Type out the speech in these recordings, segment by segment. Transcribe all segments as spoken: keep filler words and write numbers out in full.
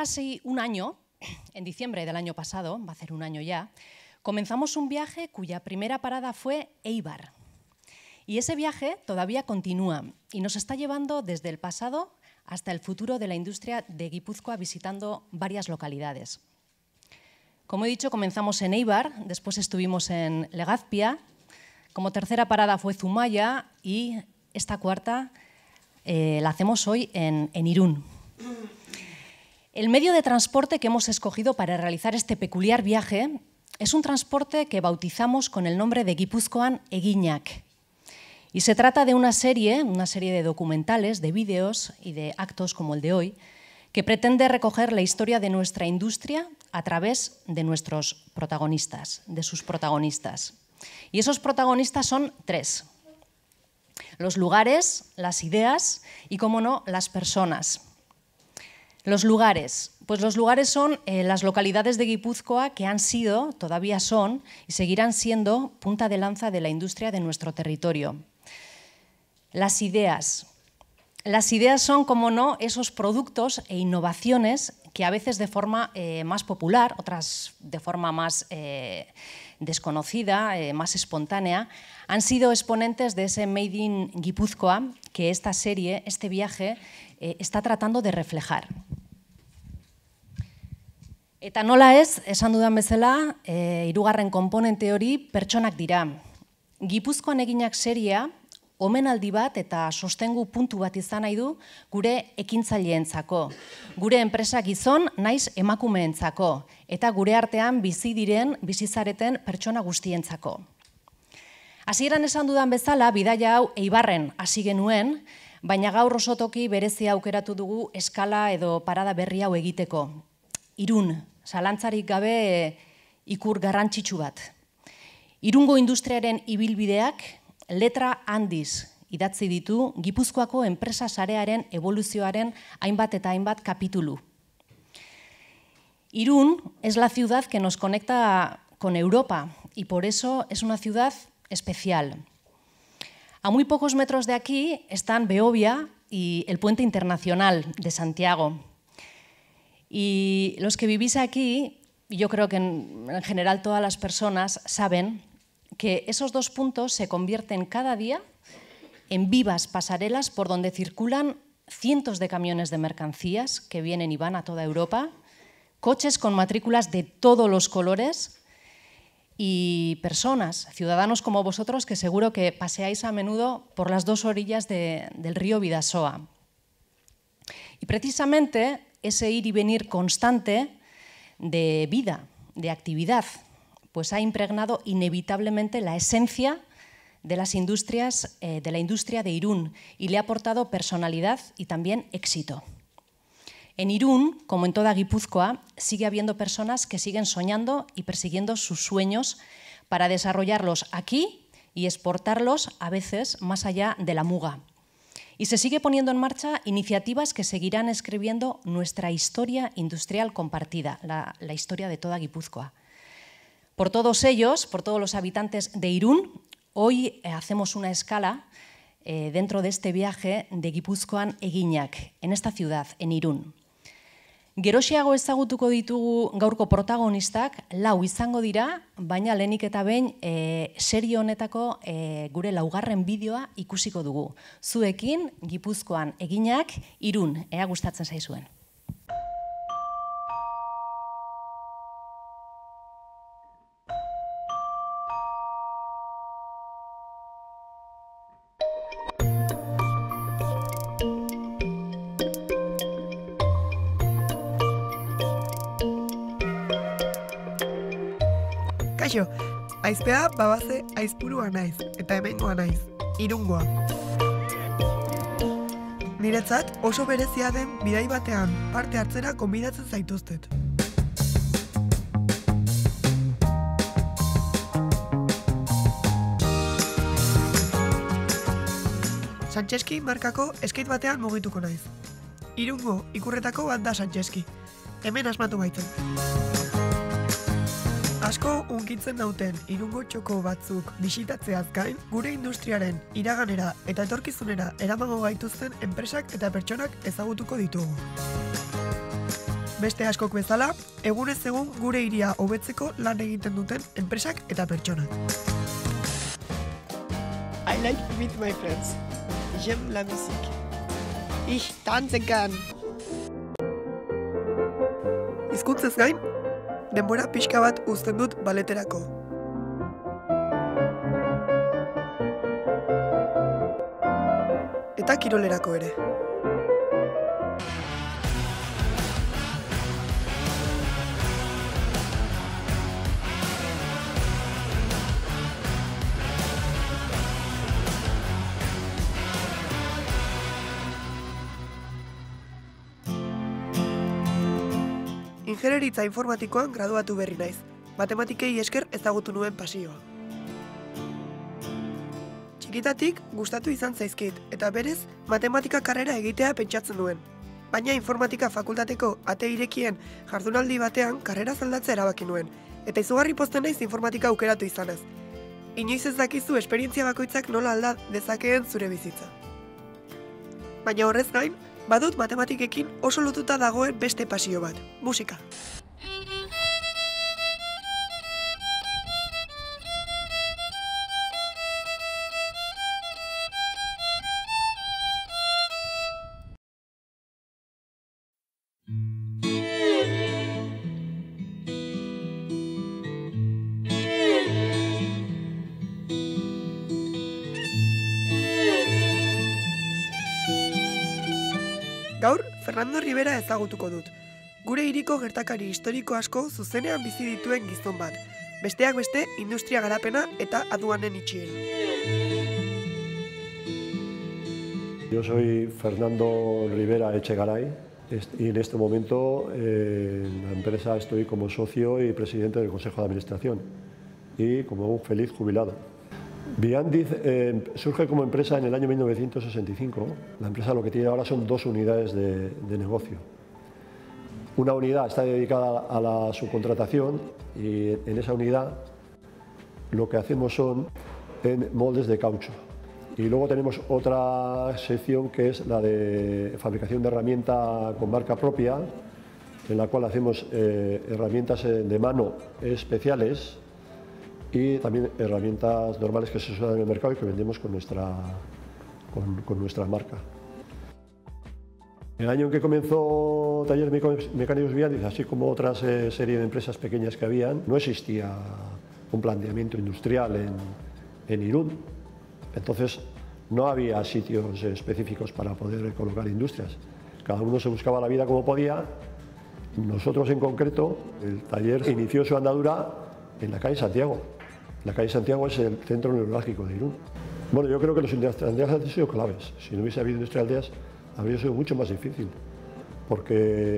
casi un año, en diciembre del año pasado, va a ser un año ya, comenzamos un viaje cuya primera parada fue Eibar. Y ese viaje todavía continúa y nos está llevando desde el pasado hasta el futuro de la industria de Guipúzcoa, visitando varias localidades. Como he dicho, comenzamos en Eibar, después estuvimos en Legazpia, como tercera parada fue Zumaya y esta cuarta eh, la hacemos hoy en, en Irún. El medio de transporte que hemos escogido para realizar este peculiar viaje es un transporte que bautizamos con el nombre de Gipuzkoan Eginak. Y se trata de una serie, una serie de documentales, de vídeos y de actos como el de hoy, que pretende recoger la historia de nuestra industria a través de nuestros protagonistas, de sus protagonistas. Y esos protagonistas son tres: los lugares, las ideas y, como no, las personas. Los lugares. Pues los lugares son eh, las localidades de Guipúzcoa que han sido, todavía son y seguirán siendo punta de lanza de la industria de nuestro territorio. Las ideas. Las ideas son, como no, esos productos e innovaciones que a veces de forma eh, más popular, otras de forma más eh, desconocida, eh, más espontánea, han sido exponentes de ese Made in Guipúzcoa que esta serie, este viaje, eh, está tratando de reflejar. Eta nola ez, esan dudan bezala, eh, hirugarren konponente hori pertsonak dira. Gipuzkoan Eginak seria, omenaldi bat eta sostengu puntu bat izan nahi du gure ekintzaileentzako, gure enpresa gizon naiz emakumeentzako eta gure artean bizi diren, bizizareten pertsona guztientzako. Hasieran esan dudan bezala, bidaia hau Eibarren hasi genuen, baina gaur osotoki berezia aukeratu dugu eskala edo parada berri hau egiteko. Irun, zalantzarik gabe ikur garrantzitsu bat. Irungo industriaren ibilbideak letra handiz idatzi ditu Gipuzkoako enpresa sarearen evoluzioaren hainbat eta hainbat kapitulu. Irún es la ciudad que nos conecta con Europa y por eso es una ciudad especial. A muy pocos metros de aquí están Beovia y el Puente Internacional de Santiago. Y los que vivís aquí, y yo creo que en, en general todas las personas saben que esos dos puntos se convierten cada día en vivas pasarelas por donde circulan cientos de camiones de mercancías que vienen y van a toda Europa, coches con matrículas de todos los colores y personas, ciudadanos como vosotros, que seguro que paseáis a menudo por las dos orillas de, del río Bidasoa. Y precisamente ese ir y venir constante de vida, de actividad, pues ha impregnado inevitablemente la esencia de las industrias, eh, de la industria de Irún y le ha aportado personalidad y también éxito. En Irún, como en toda Guipúzcoa, sigue habiendo personas que siguen soñando y persiguiendo sus sueños para desarrollarlos aquí y exportarlos a veces más allá de la Muga. Y se sigue poniendo en marcha iniciativas que seguirán escribiendo nuestra historia industrial compartida, la, la historia de toda Guipúzcoa. Por todos ellos, por todos los habitantes de Irún, hoy hacemos una escala eh, dentro de este viaje de Gipuzkoan Eginak, en esta ciudad, en Irún. Geroxiago ezagutuko ditugu gaurko protagonistak, lau izango dira, baina lehenik eta behin e, serie honetako e, gure laugarren bideoa ikusiko dugu. Zuekin, Gipuzkoan Eginak, Irún, ea gustatzen zaizuen. Kaixo, aizpea babaze aizpurua naiz, eta hemengoa naiz, Irungoa. Niretzat oso berezia den bidai batean parte hartzera gonbidatzen zaituztet. Santxeski markako skate batean mugituko naiz. Irungo ikurretako bat da Santxeski. Hemen asmatu baitzen. Asko hunkitzen nauten Irungo txoko batzuk bisitatzeaz gain, gure industriaren iraganera eta etorkizunera eramango gaituzten enpresak eta pertsonak ezagutuko ditugu. beste askok bezala, egunez egun gure hiria hobetzeko lan egiten duten enpresak eta pertsonak. I like to meet my friends. J'aime la musique. Ich tanze gern. Hizkuntzez gain, denbora pixka bat uzten dut baleterako. Eta kirolerako ere. Ingenieritza informatikoan graduatu berri naiz. Matematikei esker ezagutu nuen pasioa. Txikitatik gustatu izan zaizkit eta berez matematika karrera egitea pentsatzen nuen. Baina informatika fakultateko ate irekien jardunaldi batean karrera aldatzea erabaki nuen eta izugarri pozten naiz informatika aukeratu izanez. Inoiz ez dakizu esperientzia bakoitzak nola alda dezakeen zure bizitza. Baina horrez gain, badut matematikekin oso lotuta dagoen beste pasio bat, musika. Gaur, Fernando Rivera ezagutuko dut. Gure hiriko gertakari historiko asko zuzenean bizi dituen gizon bat. Besteak beste, industria garapena eta aduanen itxiera. Yo soy Fernando Rivera Echegaray y en este momento eh, en la empresa estoy como socio y presidente del Consejo de Administración y como un feliz jubilado. Viandiz eh, surge como empresa en el año mil novecientos sesenta y cinco. La empresa lo que tiene ahora son dos unidades de, de negocio. Una unidad está dedicada a la subcontratación y en esa unidad lo que hacemos son en moldes de caucho. Y luego tenemos otra sección que es la de fabricación de herramienta con marca propia, en la cual hacemos eh, herramientas de mano especiales y también herramientas normales que se usan en el mercado y que vendemos con nuestra, con, con nuestra marca. El año en que comenzó Taller Mecánicos Viandiz, así como otras eh, serie de empresas pequeñas que habían, no existía un planteamiento industrial en, en Irún. Entonces no había sitios específicos para poder colocar industrias. Cada uno se buscaba la vida como podía. Nosotros en concreto, el taller inició su andadura en la calle Santiago. La calle Santiago es el centro neurálgico de Irún. Bueno, yo creo que los industrialdeas han sido claves. Si no hubiese habido industrialdeas, habría sido mucho más difícil, porque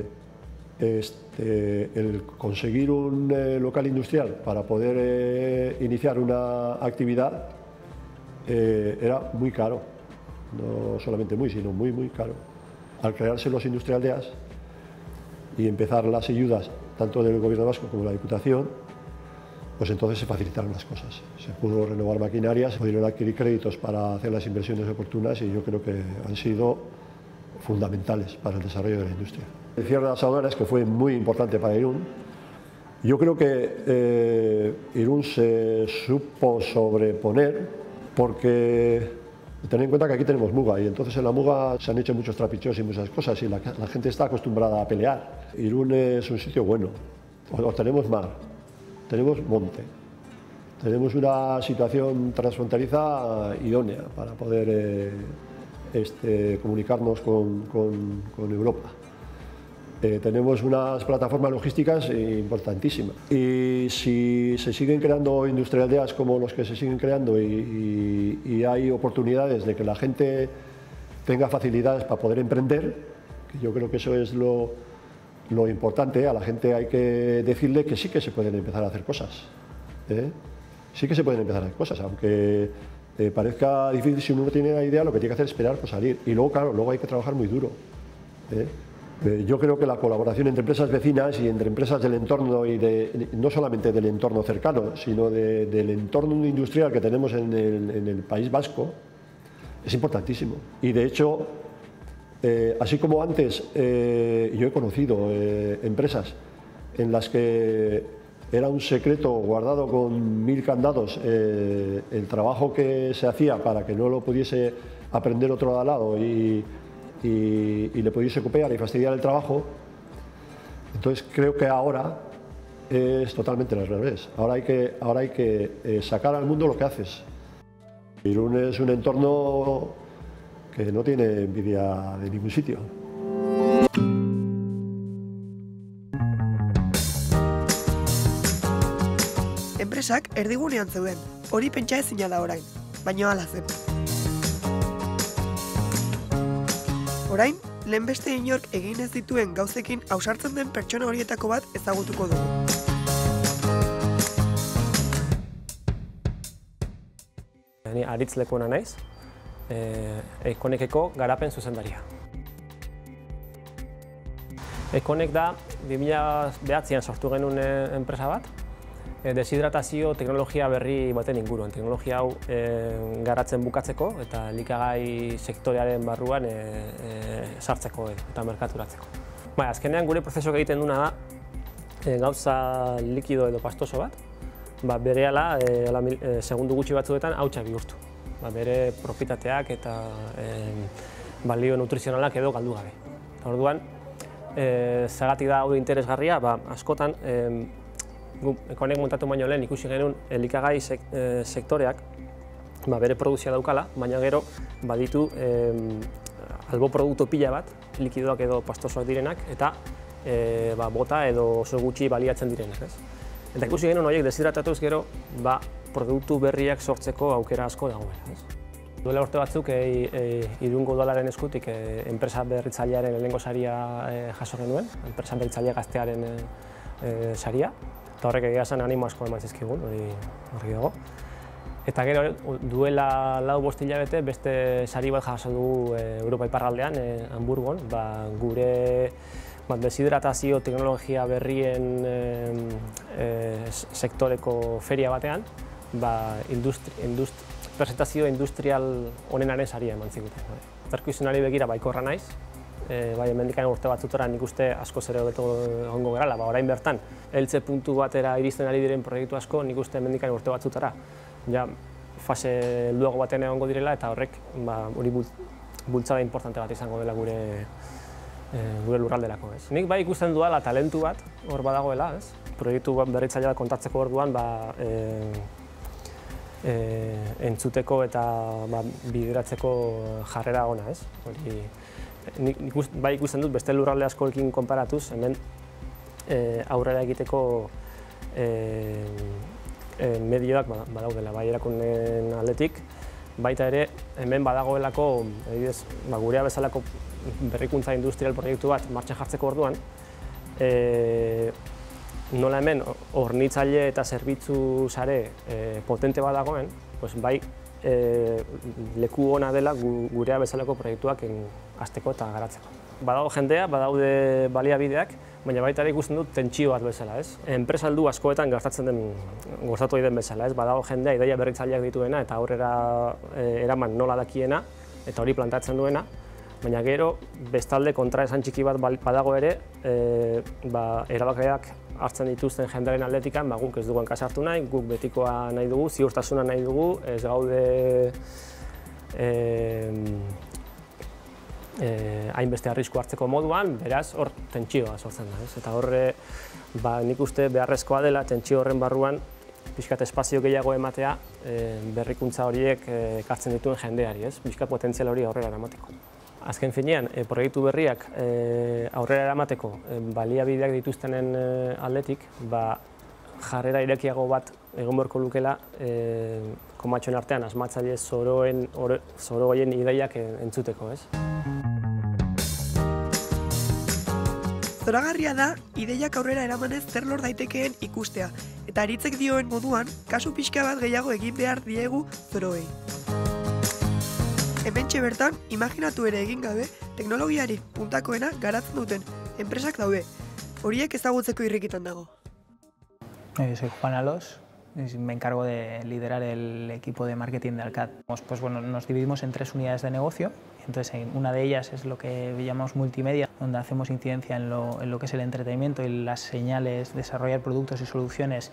este, el conseguir un eh, local industrial para poder eh, iniciar una actividad eh, era muy caro. No solamente muy, sino muy, muy caro. Al crearse los industrialdeas y empezar las ayudas, tanto del Gobierno vasco como de la Diputación, pues entonces se facilitaron las cosas. Se pudo renovar maquinaria, se pudieron adquirir créditos para hacer las inversiones oportunas y yo creo que han sido fundamentales para el desarrollo de la industria. El cierre de las aduanas, que fue muy importante para Irún, yo creo que eh, Irún se supo sobreponer porque tened en cuenta que aquí tenemos muga y entonces en la muga se han hecho muchos trapicheos y muchas cosas y la, la gente está acostumbrada a pelear. Irún es un sitio bueno, o, o tenemos mar, tenemos monte, tenemos una situación transfronteriza idónea para poder eh, este, comunicarnos con, con, con Europa. Eh, tenemos unas plataformas logísticas importantísimas y si se siguen creando industrialdeas como los que se siguen creando y, y, y hay oportunidades de que la gente tenga facilidades para poder emprender, que yo creo que eso es lo, lo importante, a la gente hay que decirle que sí que se pueden empezar a hacer cosas, ¿eh? Sí que se pueden empezar a hacer cosas, aunque eh, parezca difícil, si uno no tiene la idea, lo que tiene que hacer es esperar por salir y luego, claro, luego hay que trabajar muy duro, ¿eh? Yo creo que la colaboración entre empresas vecinas y entre empresas del entorno, y de, no solamente del entorno cercano, sino de, del entorno industrial que tenemos en el, en el País Vasco, es importantísimo. Y de hecho, eh, así como antes eh, yo he conocido eh, empresas en las que era un secreto guardado con mil candados eh, el trabajo que se hacía para que no lo pudiese aprender otro de al lado y, y, y le pudiese copiar y fastidiar el trabajo. Entonces creo que ahora es totalmente al revés. Ahora hay que, ahora hay que eh, sacar al mundo lo que haces. Irún es un entorno que no tiene envidia de ningún sitio. Enpresak erdigunean zeuden, hori pentsa ezina da orain, baina hala zen. Orain, lehen beste inork egin ez dituen gauzekin ausartzen den pertsona horietako bat ezagutuko dugu. Ni Aritz Lekuona naiz, Econeceko garapen zuzendaria. Econec da bi mila bederatzian sortu genuen enpresa bat, deshidratazio teknologia berri baten inguruan. Teknologia hau garatzen bukatzeko eta elikagai sektorearen barruan sartzeko eta merkaturatzeko. Bai, azkenean gure prozesuak egiten duna da gauza likido edo pastoso bat, ba, berehala segundu gutxi batzuetan hautsa bihurtu. Ba, bere propietateak eta e, balio nutrizionalak edo galdu gabe. Orduan, e, zergatik da hau interesgarria, ba, askotan e, Econec montatu baino lehen ikusi genuen elikagai sek, e, sektoreak ba, bere produkzioa daukala, baina gero baditu e, albo produktu pila bat, likidoak edo pastosoak direnak, eta e, ba, bota edo oso gutxi baliatzen direnak. Ez? Eta ikusi genuen horiek deshidratatuz gero, ba, produktu berriak sortzeko aukera asko dagoela. Duela urte batzuk, e, e, Irungo udalaren eskutik e, enpresa berritzailearen lehenengo saria e, jaso genuen, enpresa berritzailea gaztearen e, e, saria, eta horrek egia zen animo asko eman zizkigun, hori horri dago. Eta gero duela lau bost hilabete beste sari bat jaso dugu e, Europa iparraldean, e, Hamburgon, ba, gure ba, deshidratazio teknologia berrien e, e, sektoreko feria batean, ba, industri, industri, presentazio industrial honenaren saria eman ziguten. Etorkizunari begira baikorra naiz, e, bai hemendikan urte batzutora nik uste asko ere hobeto egongo garela, ba, orain bertan heltze puntu batera iristen ari diren proiektu asko nik uste hemendikan urte batzutara ja fase helduago batean egongo direla eta horrek ba, hori bultzada importante bat izango dela gure e, gure lurralderako, ez. Nik bai ikusten duela talentu bat hor badagoela, ez. Proiektu berritzailea kontatzeko orduan ba e, E, entzuteko eta ba, bideratzeko jarrera ona, ez? Hori, nik, nik, bai ikusten dut beste lurralde askoekin konparatuz, hemen e, aurrera egiteko e, e, medioak badaudela, bai erakundeen aldetik, baita ere hemen badagoelako, edidez, ba, gurea bezalako berrikuntza industrial proiektu bat martxan jartzeko orduan, e, nola hemen hornitzaile eta zerbitzu sare e, potente bat dagoen, pues bai e, leku ona dela gu, gurea bezalako proiektuak hasteko eta garatzeko. Badago jendea, badaude baliabideak, baina baita ere ikusten dut tentsio bat bezala, ez? Enpresa heldu askoetan gertatzen den, gozatu den bezala, ez? Badago jendea ideia berritzaileak dituena eta aurrera e, eraman nola dakiena eta hori plantatzen duena, baina gero bestalde kontraesan txiki bat badago ere, e, ba, erabakiak hartzen dituzten jendearen aldetikan, ba, guk ez dugu hankasartu nahi, guk betikoa nahi dugu, ziurtasuna nahi dugu, ez gaude e, e, hainbeste arrisku hartzeko moduan, beraz hor tentsioa sortzen da. Ez? Eta horre ba, nik uste beharrezkoa dela tentsio horren barruan pixkat espazio gehiago ematea e, berrikuntza horiek ekartzen dituen jendeari, ez? Pixkat potentzial hori aurrera eramateko. Azken finean, e, proiektu berriak e, aurrera eramateko e, baliabideak dituztenen e, aldetik, ba, jarrera irekiago bat egon beharko lukela e, komatxoen artean asmatzaile zoroen, zoroen ideiak entzuteko, ez? Zoragarria da, ideiak aurrera eramanez zer lor daitekeen ikustea, eta Aritzek dioen moduan, kasu pixka bat gehiago egin behar diegu zoroei. Hementxe bertan, imaginatu ere egin gabe, teknologiari puntakoena garatzen duten enpresak daude. Horiek ezagutzeko irrikitan dago. Eh, soy Juan Alos, me encargo de liderar el equipo de marketing de Alcat. Pues, bueno, nos dividimos en tres unidades de negocio. Entonces, una de ellas es lo que llamamos multimedia, donde hacemos incidencia en lo, en lo que es el entretenimiento y las señales, desarrollar productos y soluciones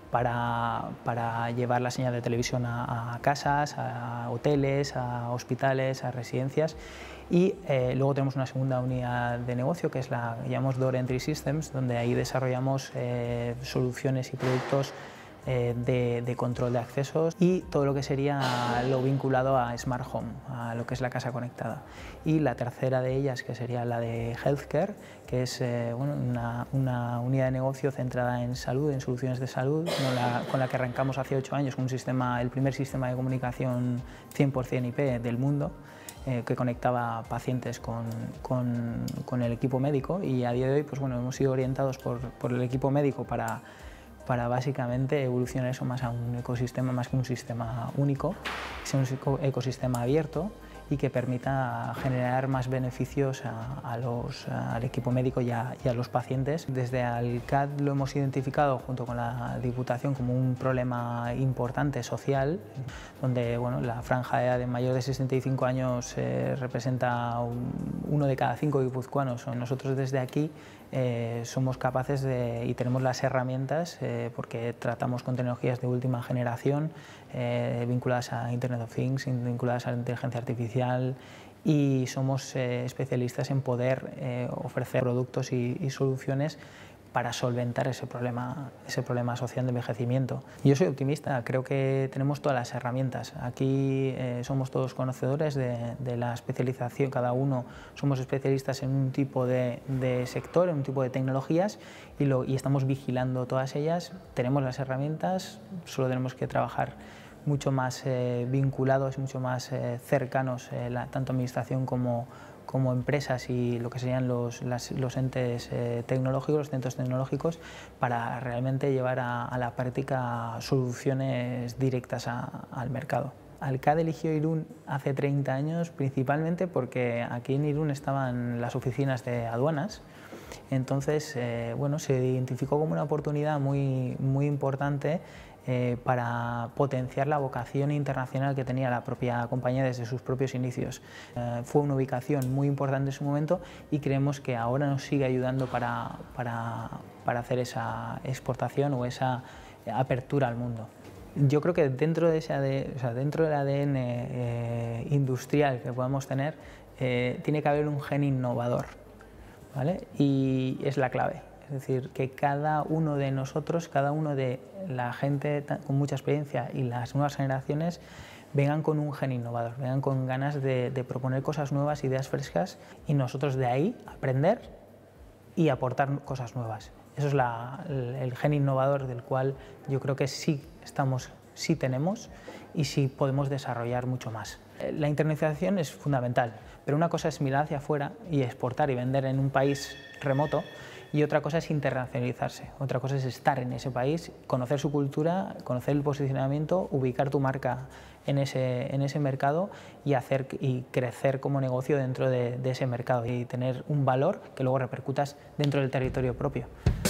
para, para llevar la señal de televisión a, a casas, a hoteles, a hospitales, a residencias. Y eh, luego tenemos una segunda unidad de negocio que es la que llamamos Door Entry Systems, donde ahí desarrollamos eh, soluciones y productos eh, de, de control de accesos y todo lo que sería lo vinculado a Smart Home, a lo que es la casa conectada. Y la tercera de ellas, que sería la de Healthcare, que es eh, bueno, una, una unidad de negocio centrada en salud, en soluciones de salud, con la, con la que arrancamos hace ocho años con un sistema, el primer sistema de comunicación cien por cien I P del mundo, eh, que conectaba pacientes con, con, con el equipo médico, y a día de hoy pues, bueno, hemos sido orientados por, por el equipo médico para, para básicamente evolucionar eso más a un ecosistema, más que un sistema único, que sea un ecosistema abierto y que permita generar más beneficios a, a los, a, al equipo médico y a, y a los pacientes. Desde Alcat lo hemos identificado junto con la Diputación como un problema importante social, donde bueno, la franja de edad de mayor de sesenta y cinco años eh, representa un, uno de cada cinco guipuzcoanos. Nosotros desde aquí eh, somos capaces de, y tenemos las herramientas, eh, porque tratamos con tecnologías de última generación, eh, vinculadas a Internet of Things, vinculadas a la inteligencia artificial, y somos eh, especialistas en poder eh, ofrecer productos y, y soluciones para solventar ese problema, ese problema social de envejecimiento. Yo soy optimista, creo que tenemos todas las herramientas. Aquí eh, somos todos conocedores de, de la especialización, cada uno somos especialistas en un tipo de, de sector, en un tipo de tecnologías, y, lo, y estamos vigilando todas ellas. Tenemos las herramientas, solo tenemos que trabajar mucho más eh, vinculados, mucho más eh, cercanos, eh, la, tanto administración como como empresas y lo que serían los, las, los entes eh, tecnológicos, los centros tecnológicos, para realmente llevar a, a la práctica soluciones directas a, al mercado. Alcat eligió Irún hace treinta años principalmente porque aquí en Irún estaban las oficinas de aduanas. Entonces, eh, bueno, se identificó como una oportunidad muy, muy importante eh, para potenciar la vocación internacional que tenía la propia compañía desde sus propios inicios. Eh, fue una ubicación muy importante en su momento y creemos que ahora nos sigue ayudando para, para, para hacer esa exportación o esa apertura al mundo. Yo creo que dentro, de ese A D N, o sea, dentro del A D N eh, industrial que podamos tener, eh, tiene que haber un gen innovador, ¿vale? Y es la clave. Es decir, que cada uno de nosotros, cada uno de la gente con mucha experiencia y las nuevas generaciones vengan con un gen innovador, vengan con ganas de, de proponer cosas nuevas, ideas frescas, y nosotros de ahí aprender y aportar cosas nuevas. Eso es la, el, el gen innovador del cual yo creo que sí estamos, sí tenemos y sí podemos desarrollar mucho más. La internacionalización es fundamental, pero una cosa es mirar hacia afuera y exportar y vender en un país remoto, y otra cosa es internacionalizarse, otra cosa es estar en ese país, conocer su cultura, conocer el posicionamiento, ubicar tu marca en ese, en ese mercado y, hacer, y crecer como negocio dentro de, de ese mercado y tener un valor que luego repercutas dentro del territorio propio.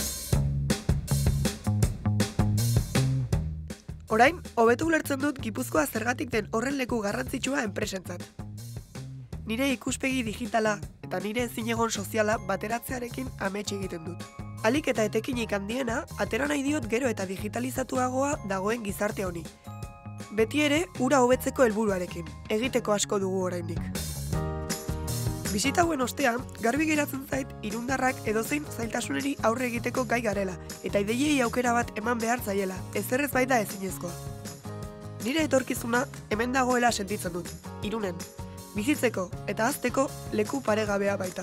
Orain, hobeto ulertzen dut Gipuzkoa zergatik den horren leku garrantzitsua enpresentzat. Nire ikuspegi digitala eta nire ezinegon soziala bateratzearekin amets egiten dut. Alik eta etekinik handiena, atera nahi diot gero eta digitalizatuagoa dagoen gizarte honi. Beti ere, ura hobetzeko helburuarekin, egiteko asko dugu oraindik. Bisita hauen ostean, garbi geratzen zait irundarrak edozein zailtasuneri aurre egiteko gai garela, eta ideiei aukera bat eman behar zaiela, ezerrez baita ezinezkoa. Nire etorkizuna hemen dagoela sentitzen dut, Irunen. Bizitzeko eta hazteko leku paregabea baita.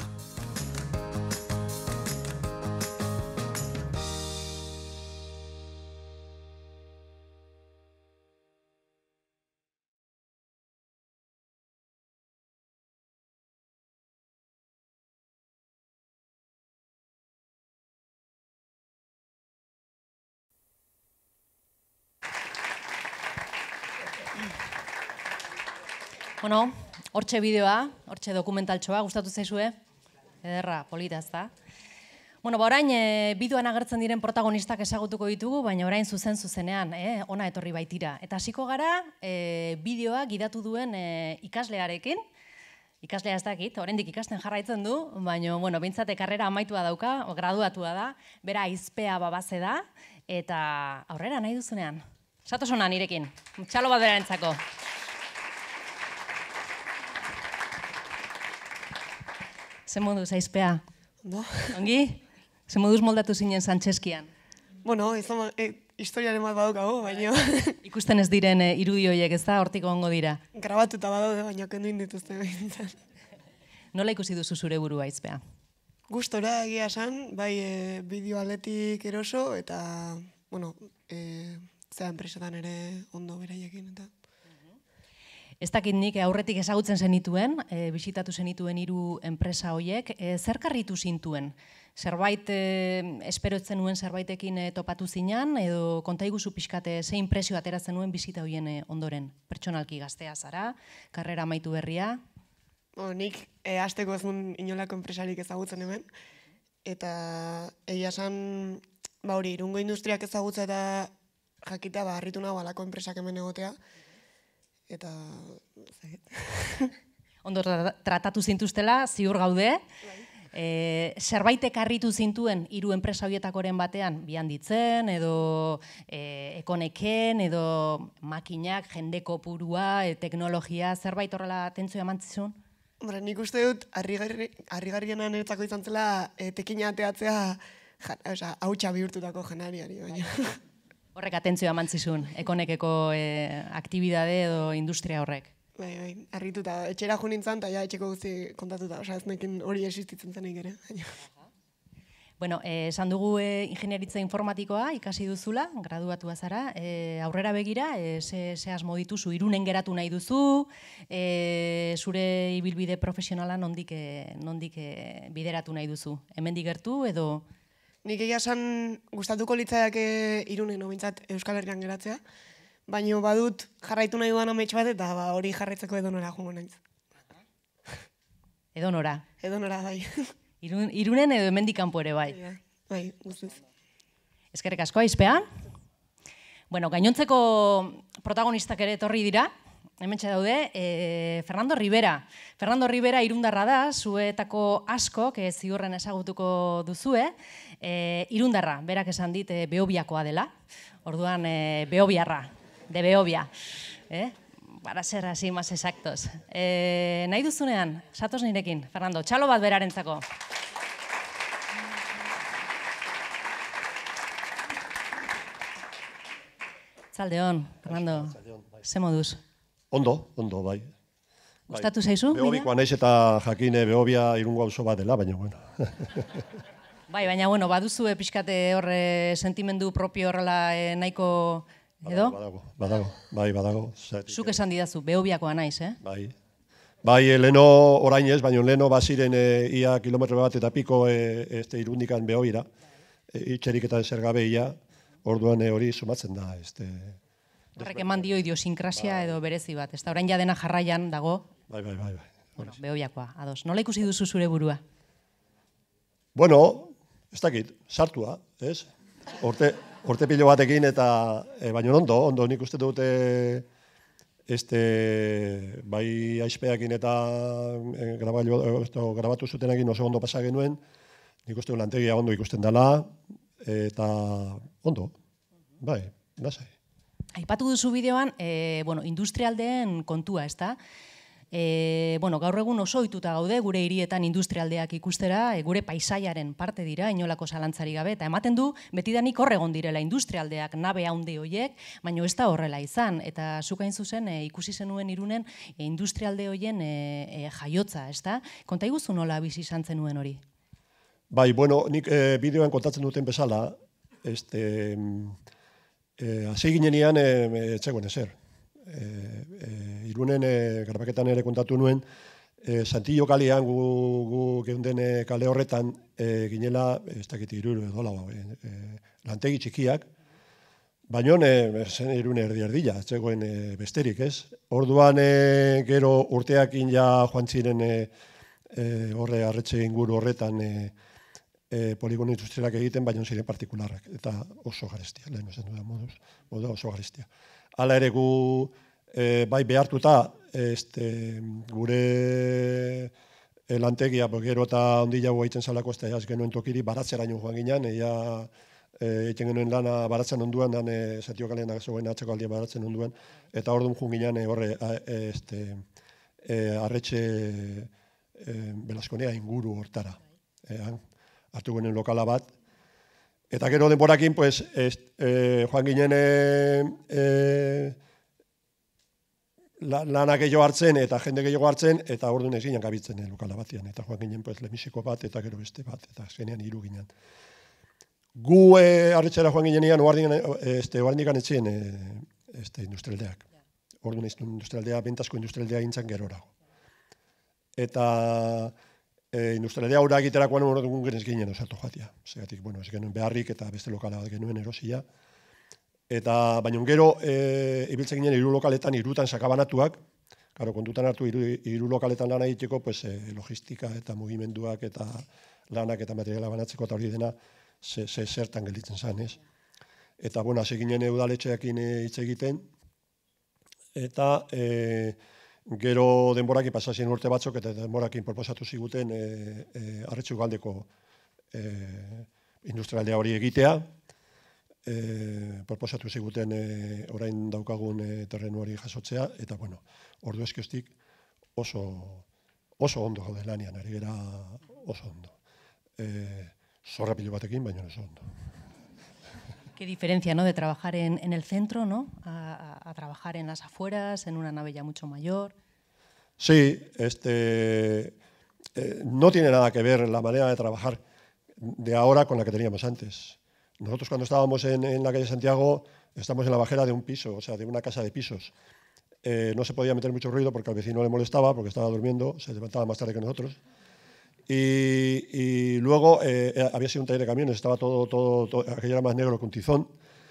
Bueno, hortxe bideoa, hortxe dokumentaltxoa, gustatu zaizue? Ederra, polita, ezta? Bueno, ba orain e, bideoan agertzen diren protagonistak ezagutuko ditugu, baina orain zuzen zuzenean, eh, ona etorri baitira. Eta hasiko gara, e, bideoa gidatu duen e, ikaslearekin, Ikaslea ez dakit, oraindik ikasten jarraitzen du, baina, bueno, bintzate karrera amaitua dauka, graduatua da, bera aizpea babaze da, eta aurrera nahi duzunean. Satoz hona nirekin, txalo bat berarentzako. Zer moduz aizpea? Ondo. Ongi? Zer moduz moldatu zinen Santxeskian? Bueno, izan, e, historiaren bat badaukago, baina... Ikusten ez diren e, irudi horiek, ez da, hortik ongo dira. Grabatuta badaude, baina kendu indituzte behintzen. Nola ikusi duzu zure burua aizpea? Gustora egia esan, bai e, bideo atletik eroso, eta, bueno, e, zea enpresetan ere ondo beraiekin, eta... Ez dakit nik aurretik ezagutzen zenituen, e, bisitatu zenituen hiru enpresa horiek, e, zer karritu zintuen? Zerbait, e, esperotzen nuen zerbaitekin e, topatu zinan, edo konta iguzu pixkate ze impresio ateratzen nuen bisita horien e, ondoren? Pertsonalki gaztea zara, karrera amaitu berria? O, nik e, hasteko ez nun inolako enpresarik ezagutzen hemen, eta egia esan, ba hori, Irungo industriak ezagutza eta jakita, ba, harritu nago alako enpresak hemen egotea, eta... Ondo tratatu zintuztela, ziur gaude. E, zerbaitek harritu zintuen hiru enpresa horietakoren batean, bihan ditzen, edo e, ekoneken, edo makinak, jende kopurua, e, teknologia, zerbait horrela atentzioa emantzizun? Hombre, nik uste dut, harrigarriena niretzako izan zela, e, tekina ateatzea, hautsa bihurtutako jenariari, baina... Horrek atentzioa emantzizun, ekonekeko e, aktibidade edo industria horrek. Bai, bai, harrituta. Etxera jo nintzen, eta ja etxeko guzti kontatuta. Osa, ez nekin hori existitzen zenik ere. Bueno, esan dugu ingenieritza informatikoa ikasi duzula, graduatua zara. Aurrera begira, ze asmo dituzu, Irunen geratu nahi duzu, zure ibilbide profesionala nondik bideratu nahi duzu? Hemendik gertu edo... Nik egia esan gustatuko litzaiake Irunen obintzat Euskal Herrian geratzea, baina badut jarraitu nahi duan amets bat eta hori jarraitzeko edonora jungo naiz. Edonora? Edonora, bai. Irunen edo hemendik kanpo ere, bai? Bai, guztiz. Eskerrik asko, aizpea. Bueno, gainontzeko protagonistak ere etorri dira. Hementxe daude, e, Fernando Rivera. Fernando Rivera irundarra da, zuetako asko, que ziurren ezagutuko duzue. E, irundarra, berak esan dit, e, Beobiakoa dela. Orduan, e, Beobiarra, de Beobia. Eh? Para ser así más exactos. E, nahi duzunean, satoz nirekin, Fernando, txalo bat berarentzako. Zaldeon, Fernando, ze moduz? Ondo, ondo, bai. Gustatu zaizu? Beobikoa naiz eta jakine Beobia Irungo auzo bat dela, baina bueno. Bai, baina bueno, baduzu pixkate horre sentimendu propio horrela nahiko edo? Badago, badago, bai, badago. Zuk esan didazu, Beobiakoa naiz, eh? Bai. Bai, leno orain ez, baina leno baziren ia kilometro bat eta piko Irundikan Beobira, itxerik eta zer gabe ia, orduan hori sumatzen da, este... Horrek eman dio idiosinkrasia edo berezi bat, ez da orain ja dena jarraian dago. Bai, bai, bai. Bueno, Beobiakoa, ados. Nola ikusi duzu zure burua? Bueno, ez dakit, sartua, ez? Horte pilo batekin eta, baina ondo, ondo, nik uste dute este, bai aizpeakin eta grabatu zutenakin oso ondo pasa genuen, nik uste lantegia ondo ikusten dela, eta ondo, bai, nasai. Aipatu duzu bideoan, e, bueno, industrialdeen kontua, ez da? E, bueno, gaur egun oso ohituta gaude, gure hirietan industrialdeak ikustera, e, gure paisaiaren parte dira, inolako zalantzari gabe, eta ematen du, betidanik hor egon direla industrialdeak, nabe haundi hoiek, baina ez da horrela izan, eta zuk hain zuzen e, ikusi zenuen Irunen e, industrialde hoien e, e, jaiotza, ez da? Konta iguzu nola bizi izan zenuen hori? Bai, bueno, nik e, bideoan kontatzen duten bezala, este... Hasi ginenean, etxegoen ezer. Irunen grabaketan ere kontatu nuen, Santillo kalean gu geunden kale horretan ginela, ez dakit iruru edo lau, lantegi txikiak, baina zen Irune erdi erdila, etxegoen besterik, ez? Orduan gero urteakin ja joan ziren horre arretxe inguru horretan poligono industrialak egiten, baina ziren partikularrak, eta oso garestia, lehen esan dudan moduz, oso garestia. Hala ere gu e, bai behartuta este, gure lantegia, gero eta ondilago egiten zalako, ez da jaz genuen tokiri, baratzeraino joan ginen, eia egiten genuen lana baratzen onduan, dan e, Zatio kalean zegoen atzeko aldia baratzen onduan, eta hor duen joan ginen horre, este, e, arretxe e, Belaskonea inguru hortara. E, hartu genuen lokala bat. Eta gero denborakin, pues, est, e, joan ginen e, e, lana gehiago hartzen eta jende gehiago hartzen, eta orduan ez ginen gabitzen lokala batian. Eta joan ginen pues, lemisiko bat eta gero beste bat, eta azkenean hiru ginen. Gu e, arretxera joan ginen ean, oardikan etzien e, este, industrialdeak. Orduan industrialdea, bentazko industrialdea gintzen gerorago. Eta e, industrialdea hura egiterakoan orduan genez ginen osatu joatia. Zegatik, bueno, ez genuen beharrik eta beste lokala bat genuen erosia. Eta baina gero e, ibiltzen ginen hiru lokaletan, hirutan sakabanatuak, karo, kontutan hartu hiru, hiru lokaletan lana egiteko, pues, e, logistika eta mugimenduak eta lanak eta materiala banatzeko eta hori dena ze, ze zertan gelditzen zen, ez? Eta, bueno, hasi ginen udaletxeakin hitz egiten, eta e, gero denborakin pasazien urte batzuk eta denborakin proposatu ziguten e, e, Arretxe Ugaldeko e, industrialdea hori egitea, E, proposatu ziguten e, orain daukagun e, terrenu hori jasotzea, eta bueno, ordu eskeztik oso, oso ondo gaude lanian, ari gara oso ondo. E, zorra pilo batekin, baina oso ondo. Qué diferencia, ¿no?, de trabajar en, en el centro, ¿no?, a, a, a trabajar en las afueras, en una nave ya mucho mayor. Sí, este, eh, no tiene nada que ver la manera de trabajar de ahora con la que teníamos antes. Nosotros cuando estábamos en, en la calle Santiago, estamos en la bajera de un piso, o sea, de una casa de pisos. Eh, no se podía meter mucho ruido porque al vecino le molestaba, porque estaba durmiendo, se levantaba más tarde que nosotros. Y, y luego eh, había sido un taller de camiones, estaba todo, todo, todo, aquello era más negro que un tizón.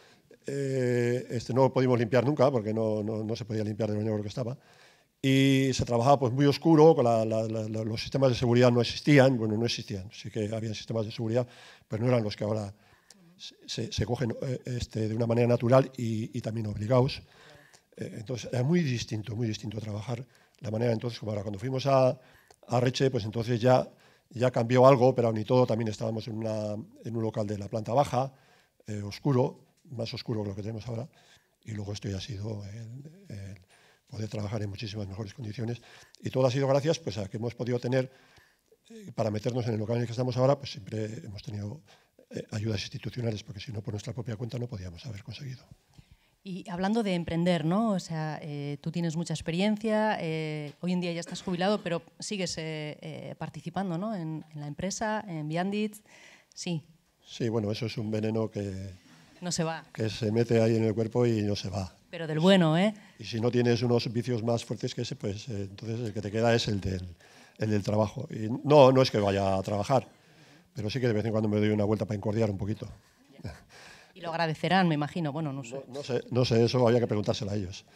Eh, este, no lo pudimos limpiar nunca, porque no, no, no se podía limpiar de lo negro que estaba. Y se trabajaba pues muy oscuro, con la, la, la, los sistemas de seguridad no existían, bueno, no existían, sí que había sistemas de seguridad, pero no eran los que ahora Se, se cogen este, de una manera natural y, y también obligados. Eh, entonces, era muy distinto, muy distinto trabajar la manera. Entonces, como ahora, cuando fuimos a, a Arretxe, pues entonces ya, ya cambió algo, pero aún y todo también estábamos en, una, en un local de la planta baja, eh, oscuro, más oscuro que lo que tenemos ahora, y luego esto ya ha sido el, el poder trabajar en muchísimas mejores condiciones. Y todo ha sido gracias pues, a que hemos podido tener, eh, para meternos en el local en el que estamos ahora, pues siempre hemos tenido ayudas institucionales, porque si no, por nuestra propia cuenta no podíamos haber conseguido. Y hablando de emprender, ¿no? O sea, eh, tú tienes mucha experiencia, eh, hoy en día ya estás jubilado, pero sigues eh, eh, participando, ¿no?, en, en la empresa, en Viandits, sí. Sí, bueno, eso es un veneno que no se va, que se mete ahí en el cuerpo y no se va. Pero del bueno, ¿eh? Y si no tienes unos vicios más fuertes que ese, pues eh, entonces el que te queda es el del, el del trabajo. Y no, no es que vaya a trabajar, pero sí que de vez en cuando me doy una vuelta para encordiar un poquito. Y lo agradecerán, me imagino. Bueno, no sé. No, no sé, no sé, eso había que preguntárselo a ellos.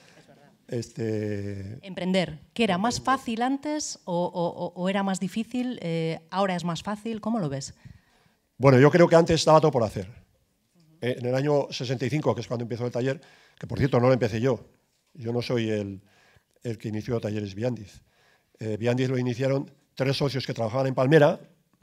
Este... Emprender, ¿qué era más fácil antes o, o, o era más difícil? Eh, ¿Ahora es más fácil? ¿Cómo lo ves? Bueno, yo creo que antes estaba todo por hacer. Eh, en el año sesenta y cinco, que es cuando empezó el taller, que por cierto no lo empecé yo. Yo no soy el, el que inició Talleres Viandiz. Eh, Viandiz lo iniciaron tres socios que trabajaban en Palmera.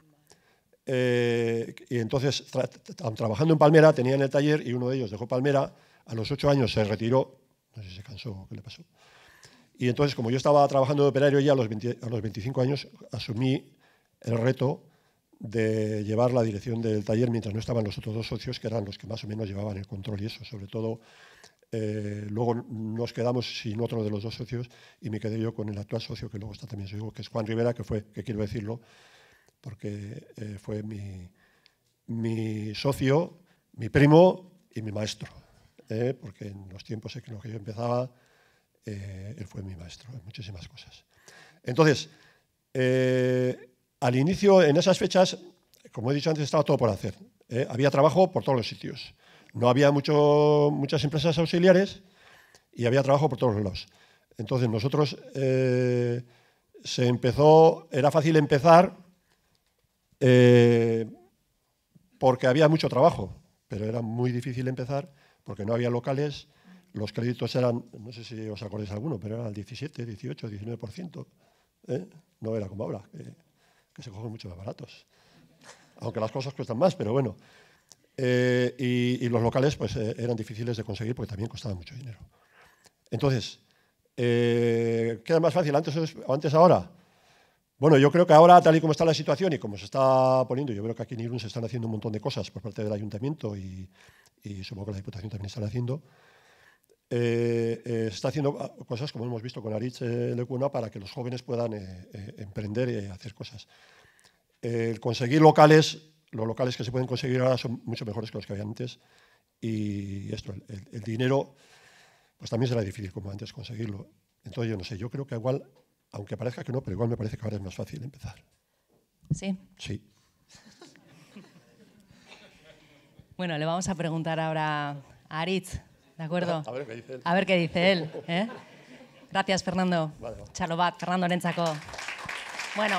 Eh, y entonces, tra tra trabajando en Palmera, tenían el taller y uno de ellos dejó Palmera, a los ocho años se retiró, no sé si se cansó o qué le pasó. Y entonces, como yo estaba trabajando de operario ya a los, veinte, a los veinticinco años, asumí el reto de llevar la dirección del taller mientras no estaban los otros dos socios, que eran los que más o menos llevaban el control y eso, sobre todo. Eh, luego nos quedamos sin otro de los dos socios y me quedé yo con el actual socio, que luego está también soy yo, que es Juan Rivera, que fue, que quiero decirlo, porque eh, fue mi, mi socio, mi primo y mi maestro, eh, porque en los tiempos en los que yo empezaba, eh, él fue mi maestro en muchísimas cosas. Entonces, eh, al inicio, en esas fechas, como he dicho antes, estaba todo por hacer. Eh, había trabajo por todos los sitios. No había mucho, muchas empresas auxiliares y había trabajo por todos los lados. Entonces, nosotros eh, se empezó, era fácil empezar, Eh, porque había mucho trabajo, pero era muy difícil empezar porque no había locales, los créditos eran, no sé si os acordáis alguno, pero eran al diecisiete, dieciocho, diecinueve por ciento. ¿eh? No era como ahora, que, que se cogen mucho más baratos. Aunque las cosas cuestan más, pero bueno. Eh, y, y los locales pues eh, eran difíciles de conseguir porque también costaban mucho dinero. Entonces, eh, ¿qué era más fácil antes o antes ahora? Bueno, yo creo que ahora, tal y como está la situación y como se está poniendo, yo creo que aquí en Irún se están haciendo un montón de cosas por parte del ayuntamiento y, y supongo que la Diputación también están haciendo. Eh, eh, se está haciendo cosas, como hemos visto con Aritz eh, Lecuna, para que los jóvenes puedan eh, eh, emprender y hacer cosas. Eh, conseguir locales, los locales que se pueden conseguir ahora son mucho mejores que los que había antes y esto, el, el, el dinero, pues también será difícil como antes conseguirlo. Entonces yo no sé, yo creo que igual, aunque parezca que no, pero igual me parece que ahora es más fácil empezar. ¿Sí? Sí. Bueno, le vamos a preguntar ahora a Aritz, ¿de acuerdo? A ver qué dice él. A ver qué dice él. ¿eh? Gracias, Fernando. Vale, vale. Txalo bat, Fernando Rentzako. Bueno.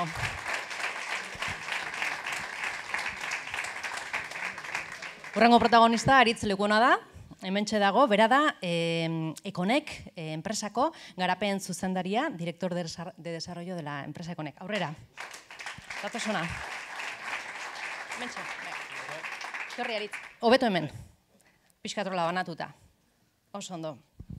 Hurrengo protagonista Aritz Lecuna da. Hementxe dago, bera da, eh, Econek eh, enpresako garapen zuzendaria, director de, de desarrollo de la empresa Econek. Aurrera. Datosuna. Hementxe. Torri Aritz. Hobeto hemen. Piskatrola banatuta. Oso ondo.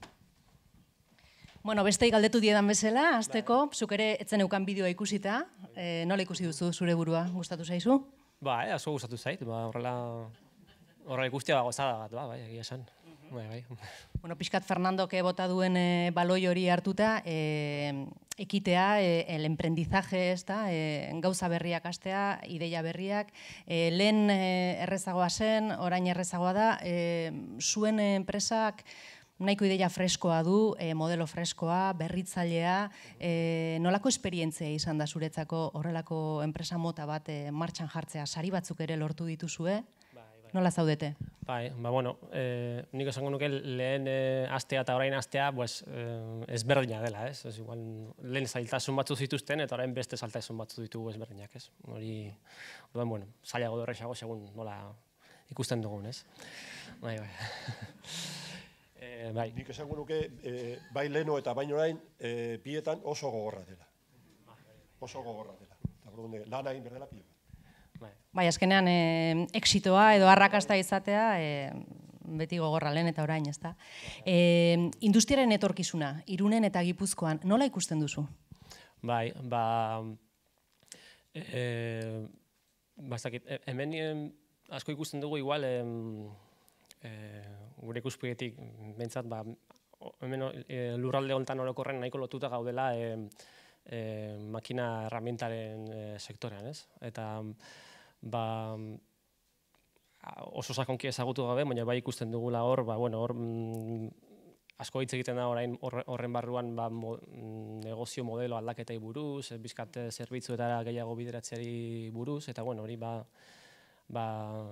Bueno, bestei galdetu diedan bezala, azteko, zuk ere etzen eukan bideoa ikusita, eh, nola ikusi duzu zure burua, gustatu zaizu? Ba, eh, asko gustatu zait, ba, horrela, horrela ikustia gozada bat, ba, bai, egia esan. Bai, bai. Bueno, pixkat Fernandok bota duen e, baloi hori hartuta, e, ekitea, e, el emprendizaje, ez da, e, gauza berriak astea, ideia berriak, e, lehen e, errezagoa zen, orain errezagoa da, e, zuen enpresak nahiko ideia freskoa du, e, modelo freskoa, berritzailea, e, nolako esperientzia izan da zuretzako horrelako enpresa mota bat e, martxan jartzea, sari batzuk ere lortu dituzue? Nola zaudete? Bai, ba, bueno, eh, nik esango nuke lehen eh, astea eta orain astea pues, eh, ezberdina dela, ez? Ez igual, lehen zailtasun batzu zituzten eta orain beste zailtasun batzu ditugu ezberdinak, ez? Hori, orduan, bueno, zailago dorrexago segun nola ikusten dugun, ez? Bai, bai. eh, bai. Nik esango nuke, eh, bai leno eta bain orain, eh, bietan oso gogorra dela. Oso gogorra dela. Eta orduan, lana egin berdela pilo. Bai, azkenean, e, exitoa edo arrakasta izatea, e, beti gogorra lehen eta orain, ez da. E, industriaren etorkizuna, Irunen eta Gipuzkoan, nola ikusten duzu? Bai, ba... E, ba, ez dakit, hemen asko ikusten dugu igual, e, e, gure ikuspegitik, behintzat, ba, hemen e, lurralde honetan orokorren nahiko lotuta gaudela e, e, makina herramientaren e, sektorean, ez? Eta... ba, oso sakonki ezagutu gabe, baina bai ikusten dugula hor, ba, bueno, hor mm, asko hitz egiten da orain horren barruan ba, mo, negozio modelo aldaketei buruz, bizkat zerbitzuetara gehiago bideratzeari buruz, eta bueno, hori ba, ba,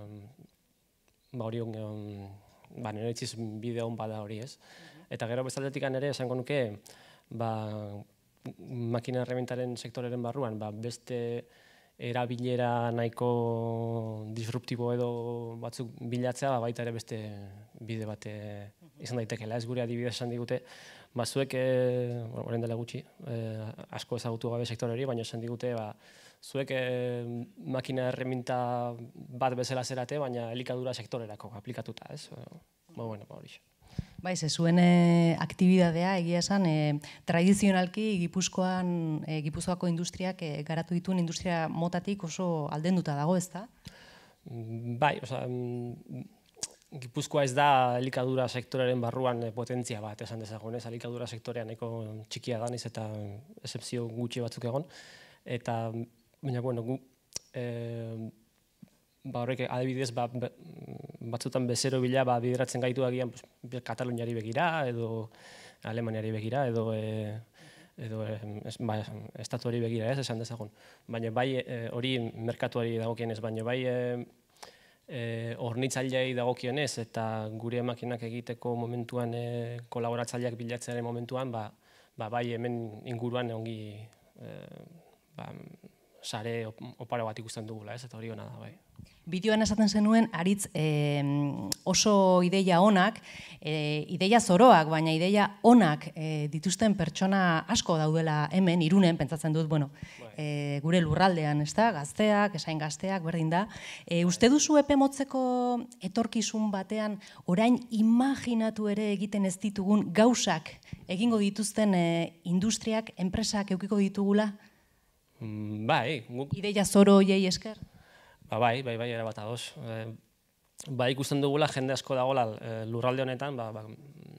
ba hori on, ba, nire itziz bide hon bada hori, ez? Eta gero bestaldetik ere esango nuke, ba, makina herramientaren sektoreren barruan, ba, beste erabilera nahiko disruptibo edo batzuk bilatzea, ba, baita ere beste bide bat izan daitekeela. Ez gure adibidez esan digute, ba, zuek, e, orain dela gutxi, e, asko ezagutu gabe sektore hori, baina esan digute, ba, zuek e, makina herramienta bat bezala zerate, baina elikadura sektorerako aplikatuta, ez? Ba, bueno, ba, hori. Bai, ze zuen e, aktibidadea, egia esan, e, tradizionalki Gipuzkoan, e, Gipuzkoako industriak e, garatu dituen industria motatik oso aldenduta dago, ez da? Bai, oza, Gipuzkoa ez da elikadura sektorearen barruan e, potentzia bat, esan dezagun, ez? Elikadura sektorean nahiko txikia daniz eta excepzio gutxi batzuk egon. Eta, baina, bueno, gu, e, ba, horrek adibidez, ba, batzutan bezero bila ba, bideratzen gaitu agian Kataluniari begira, edo Alemaniari begira, edo, e, edo e, es, ba, estatuari begira, ez, esan dezagun. Baina bai hori e, merkatuari dagokienez, baina bai e, e, hornitzaileei dagokienez, eta gure makinak egiteko momentuan, e, kolaboratzaileak bilatzearen momentuan, ba, ba, bai hemen inguruan ongi e, ba, sare oparo bat ikusten dugula, ez, eta hori hona da, bai. Bideoan esaten zenuen, Aritz, eh, oso ideia onak, e, ideia zoroak, baina ideia onak e, dituzten pertsona asko daudela hemen, Irunen, pentsatzen dut, bueno, e, gure lurraldean, ez da, gazteak, esain gazteak, berdin da. E, uste duzu epe motzeko etorkizun batean, orain imaginatu ere egiten ez ditugun gauzak egingo dituzten e, industriak, enpresak eukiko ditugula? Mm, bai. Ideia zoro hoiei esker? Ba, bai, bai, bai, erabat ados. E, ba, ikusten dugula jende asko dagoela e, lurralde honetan, ba, ba,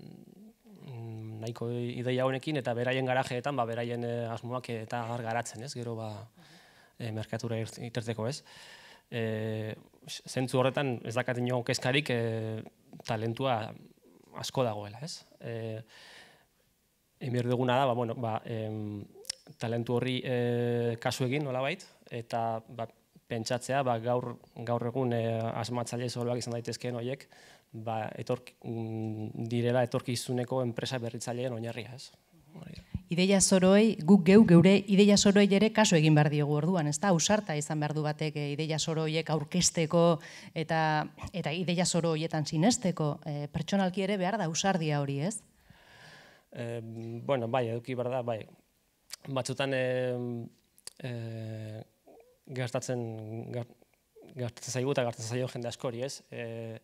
nahiko ideia honekin, eta beraien garajeetan, ba, beraien e, asmoak eta gar garatzen, ez? Gero, ba, e, merkatura iterteko, ez? E, zentzu horretan, ez dakat ino kezkarik, e, talentua asko dagoela, ez? E, Emir duguna da, ba, bueno, ba, em, talentu horri e, kasu egin, nolabait, eta ba, pentsatzea, ba, gaur, gaur egun e, asmatzaile zoroak izan daitezkeen horiek, ba, etork, direla etorkizuneko enpresa berritzaileen oinarria, ez? Ideia zoroei, guk geu, geure ideia zoroei ere kasu egin behar diogu orduan, ez da? Ausarta izan behar du batek e, ideia zoroiek aurkezteko eta, eta ideia zoro horietan sinesteko, e, pertsonalki ere behar da ausardia hori, ez? E, bueno, bai, eduki behar da, bai. Batzutan e, e, gertatzen, gertatzen zaigu eta gertatzen zaio jende askori, ez? E,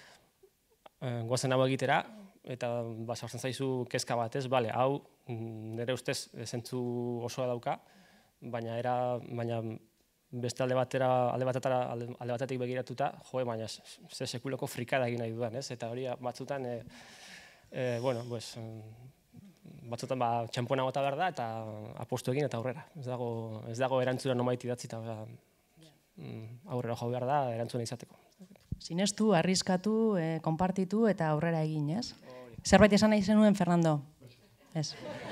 e, goazen hau egitera, eta ba, sortzen zaizu kezka bat, ez? Bale, hau nire ustez zentzu osoa dauka, baina era, baina beste alde batera, alde batetara, alde, alde batetik begiratuta, joe, baina ze sekuloko frikada egin nahi dudan, ez? Eta hori batzutan, e, e, bueno, pues, batzutan ba, txampona gota behar da, eta apostu egin eta aurrera. Ez dago, ez dago erantzuna nomait idatzi, eta aurrera jo behar da erantzuna izateko. Sinestu, arriskatu, eh, konpartitu eta aurrera egin, ez? Zerbait esan nahi zenuen, Fernando? Ez.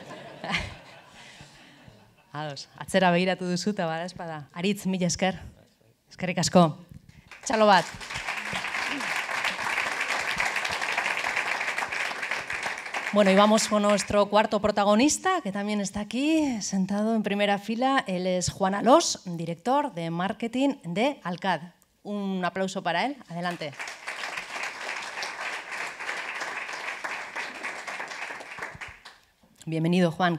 Ados, atzera begiratu duzu eta bada espada. Aritz, mila esker. Eskerrik asko. Txalo bat. Bueno, y vamos con nuestro cuarto protagonista, que también está aquí, sentado en primera fila. Él es Juan Alós, director de marketing de Alcad. Un aplauso para él. Adelante. Bienvenido, Juan.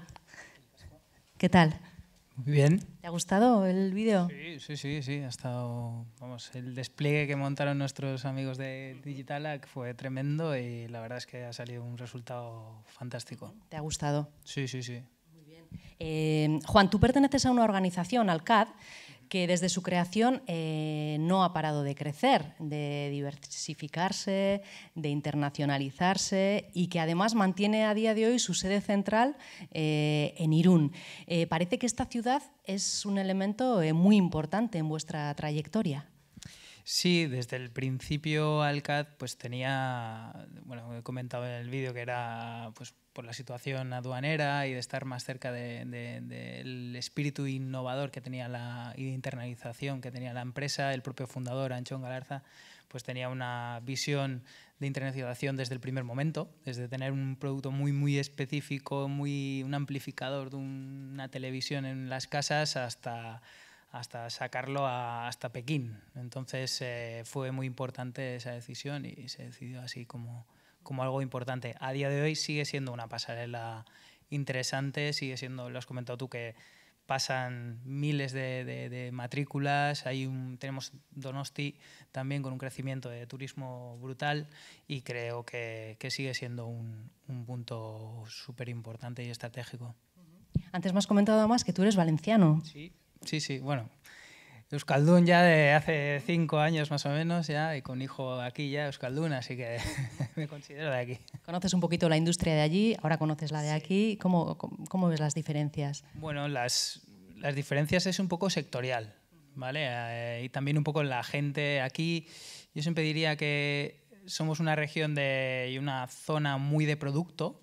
¿Qué tal? Muy bien. ¿Te ha gustado el vídeo? Sí, sí, sí, sí. Ha estado, vamos, el despliegue que montaron nuestros amigos de Digitalac fue tremendo y la verdad es que ha salido un resultado fantástico. ¿Te ha gustado? Sí, sí, sí. Muy bien. Eh, Juan, tú perteneces a una organización, Alcad, que desde su creación eh, no ha parado de crecer, de diversificarse, de internacionalizarse y que además mantiene a día de hoy su sede central eh, en Irún. Eh, parece que esta ciudad es un elemento eh, muy importante en vuestra trayectoria. Sí, desde el principio Alcad pues tenía, bueno, he comentado en el vídeo que era pues por la situación aduanera y de estar más cerca del de, de, de espíritu innovador que tenía la y de internalización que tenía la empresa, el propio fundador Anchón Galarza pues tenía una visión de internacionalización desde el primer momento, desde tener un producto muy muy específico, muy un amplificador de una televisión en las casas hasta hasta sacarlo a, hasta Pekín. Entonces eh, fue muy importante esa decisión y se decidió así como, como algo importante. A día de hoy sigue siendo una pasarela interesante, sigue siendo, lo has comentado tú, que pasan miles de, de, de matrículas, hay un, tenemos Donosti también con un crecimiento de turismo brutal y creo que, que sigue siendo un, un punto súper importante y estratégico. Antes me has comentado además que tú eres valenciano. Sí. Sí, sí, bueno, Euskaldun ya de hace cinco años más o menos, ya, y con hijo aquí ya, Euskaldun, así que me considero de aquí. Conoces un poquito la industria de allí, ahora conoces la de aquí. ¿Cómo, cómo, cómo ves las diferencias? Bueno, las, las diferencias es un poco sectorial, ¿vale? Eh, y también un poco la gente aquí. Yo siempre diría que somos una región de, y una zona muy de producto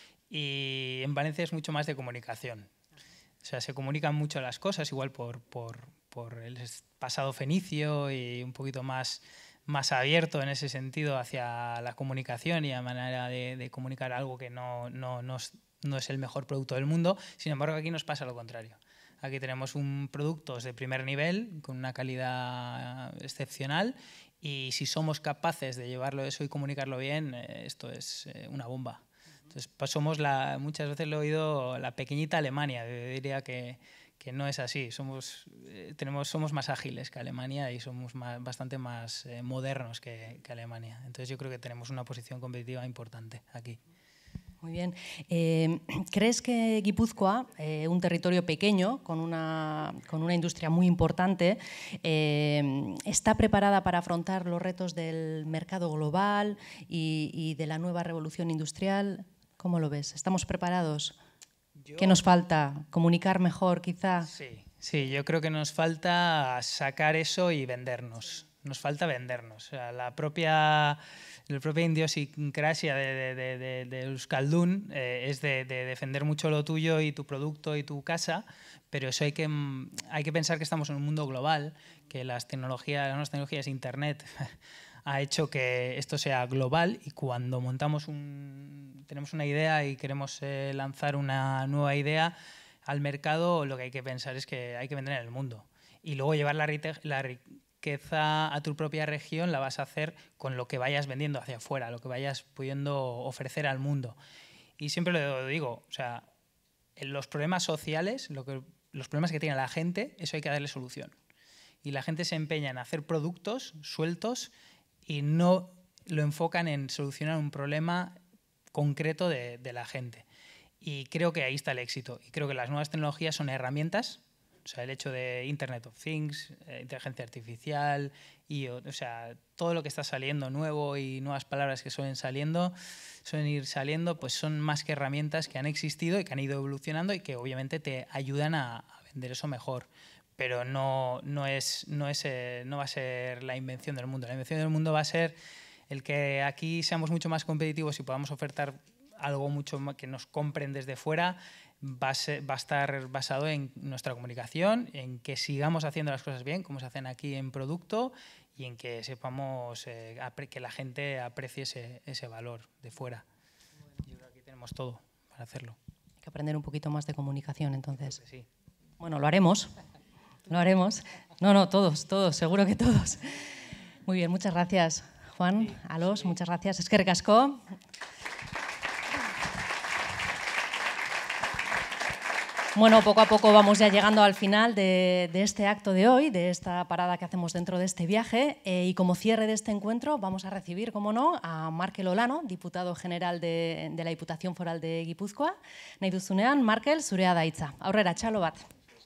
y en Valencia es mucho más de comunicación. O sea, se comunican mucho las cosas, igual por, por, por el pasado fenicio y un poquito más, más abierto en ese sentido hacia la comunicación y a manera de, de comunicar algo que no, no, no, es, no es el mejor producto del mundo. Sin embargo, aquí nos pasa lo contrario. Aquí tenemos un productos de primer nivel, con una calidad excepcional Y si somos capaces de llevarlo eso y comunicarlo bien, eh, esto es eh, una bomba. Entonces, pues somos la, muchas veces lo he oído, la pequeñita Alemania. Yo diría que, que no es así. Somos, eh, tenemos, somos más ágiles que Alemania y somos más, bastante más eh, modernos que, que Alemania. Entonces, yo creo que tenemos una posición competitiva importante aquí. Muy bien. Eh, ¿Crees que Guipúzcoa, eh, un territorio pequeño, con una, con una industria muy importante, eh, está preparada para afrontar los retos del mercado global y, y de la nueva revolución industrial? ¿Cómo lo ves? ¿Estamos preparados? Yo... ¿Qué nos falta? ¿Comunicar mejor, quizá? Sí, sí, yo creo que nos falta sacar eso y vendernos. Nos falta vendernos. O sea, la propia... La propia idiosincrasia de, de, de, de Euskaldun eh, es de, de defender mucho lo tuyo y tu producto y tu casa, pero eso hay que, hay que pensar que estamos en un mundo global, que las tecnologías, las nuevas tecnologías, Internet, ha hecho que esto sea global, y cuando montamos un, tenemos una idea y queremos eh, lanzar una nueva idea al mercado, lo que hay que pensar es que hay que vender en el mundo y luego llevar la, la riqueza a tu propia región la vas a hacer con lo que vayas vendiendo hacia afuera, lo que vayas pudiendo ofrecer al mundo. Y siempre lo digo, o sea, en los problemas sociales, lo que, los problemas que tiene la gente, eso hay que darle solución. Y la gente se empeña en hacer productos sueltos y no lo enfocan en solucionar un problema concreto de, de la gente. Y creo que ahí está el éxito. Y creo que las nuevas tecnologías son herramientas. O sea, el hecho de Internet of Things, eh, inteligencia artificial, y, o, o sea, todo lo que está saliendo nuevo y nuevas palabras que suelen saliendo, suelen ir saliendo, pues son más que herramientas que han existido y que han ido evolucionando y que obviamente te ayudan a, a vender eso mejor. Pero no, no, es, no, es, eh, no va a ser la invención del mundo. La invención del mundo va a ser el que aquí seamos mucho más competitivos y podamos ofertar algo mucho más que nos compren desde fuera. Va a, ser, va a estar basado en nuestra comunicación, en que sigamos haciendo las cosas bien, como se hacen aquí en producto, y en que sepamos eh, que la gente aprecie ese, ese valor de fuera. Yo creo que aquí tenemos todo para hacerlo. Hay que aprender un poquito más de comunicación, entonces. Sí. Bueno, lo haremos. Lo haremos. No, no, todos, todos, seguro que todos. Muy bien, muchas gracias, Juan, Alos, muchas gracias. Eskerrik asko. Bueno, poco a poco vamos ya llegando al final de, de este acto de hoy, de esta parada que hacemos dentro de este viaje, eh, y como cierre de este encuentro vamos a recibir, como no, a Markel Olano, diputado general de, de la Diputación Foral de Guipúzcoa. Nahi duzunean, Markel, zurea da hitza. Aurrera, txalo bat.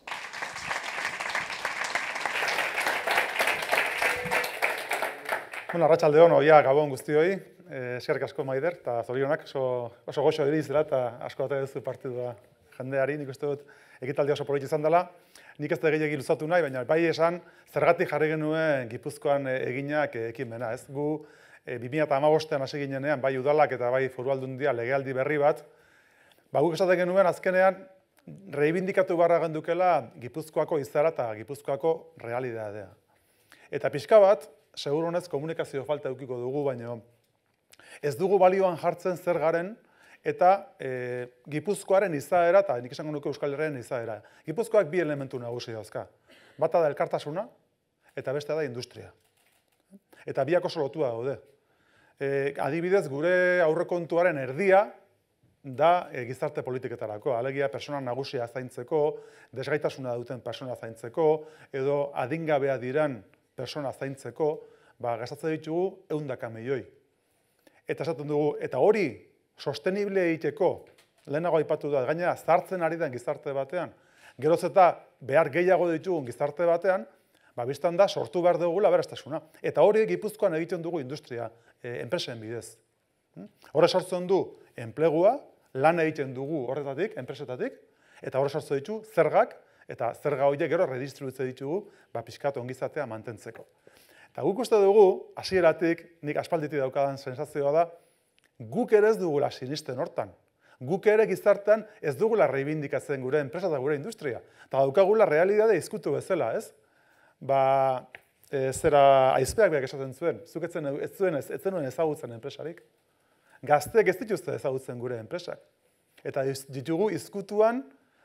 Bueno, arratsaldeon, oia gabon guztioi, eh, eskerrik asko Maider, eta zorionak oso, oso goxo iriz dela, eta asko ata duzu partidua jendeari, nik uste dut ekitaldi oso polit izan dela. Nik ez da gehiagi luzatu nahi, baina bai esan, zergatik jarri genuen Gipuzkoan eginak ekimena, ez? Gu bi mila hamabostean hasi ginenean, bai udalak eta bai foru aldundia legealdi berri bat, ba guk esaten genuen azkenean reibindikatu barra gendukela Gipuzkoako izaera eta Gipuzkoako realidadea. Eta pixka bat, segurunez komunikazio falta edukiko dugu, baina ez dugu balioan jartzen zer garen, eta e, Gipuzkoaren izaera, eta nik esango nuke Euskal Herriaren izaera. Gipuzkoak bi elementu nagusi dauzka. Bata da elkartasuna, eta bestea da industria. Eta biak oso lotua daude. E, adibidez, gure aurrekontuaren erdia da e, gizarte politiketarako. Alegia, persona nagusia zaintzeko, desgaitasuna duten persona zaintzeko, edo adingabea diren persona zaintzeko, ba, gastatzen ditugu ehundaka milioi. Eta esaten dugu, eta hori sostenible egiteko, lehenago aipatu da, gainera zartzen ari den gizarte batean, geroz eta behar gehiago ditugun gizarte batean, ba, biztan da sortu behar dugula aberastasuna. Eta hori Gipuzkoan egiten dugu industria, e, enpresen bidez. Horre sortzen du enplegua, lan egiten dugu horretatik, enpresetatik, eta horre sortzen ditu zergak, eta zerga horiek gero redistribuitzen ditugu, ba, pixkat ongizatea mantentzeko. Eta guk uste dugu, hasieratik, nik aspalditik daukadan sensazioa da, guk ere ez dugula sinisten hortan. Guk ere gizartean ez dugula reibindikatzen gure enpresa eta gure industria. Eta daukagula realidade izkutu bezala, ez? Ba, e, zera aizpeak beak esaten zuen, zuk ez zuen ez, ez zenuen ezagutzen enpresarik. Gazteek ez dituzte ezagutzen gure enpresak. Eta ditugu izkutuan,